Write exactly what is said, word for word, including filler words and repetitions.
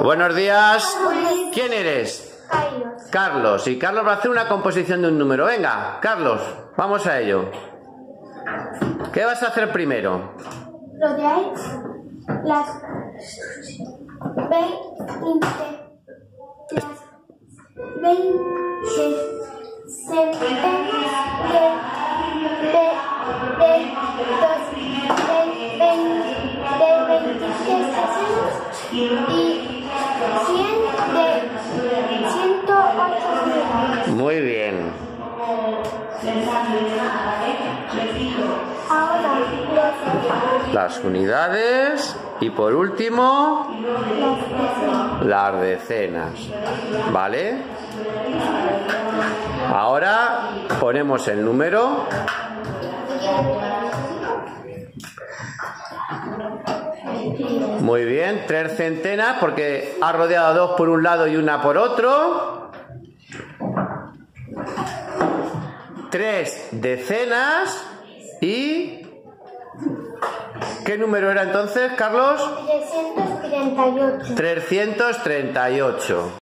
Buenos días. ¿Quién eres? Carlos. Carlos. Y Carlos va a hacer una composición de un número. Venga, Carlos, vamos a ello. ¿Qué vas a hacer primero? Rodear las veinte, las veinte centenas de, de, de dos, de veinte, de veintitrés decenas y cien de ciento ocho mil. Muy bien. Ahora los, Las unidades. Y por último, las decenas. las decenas. ¿Vale? Ahora ponemos el número. Muy bien, tres centenas porque ha rodeado dos por un lado y una por otro. Tres decenas y... ¿Qué número era entonces, Carlos? trescientos treinta y ocho. trescientos treinta y ocho.